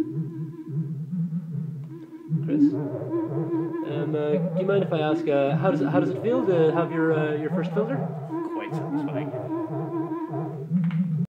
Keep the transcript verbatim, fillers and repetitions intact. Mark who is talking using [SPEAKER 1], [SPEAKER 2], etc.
[SPEAKER 1] Chris, um, uh, do you mind if I ask uh, how does it, how does it feel to have your uh, your first filter?
[SPEAKER 2] Quite satisfying.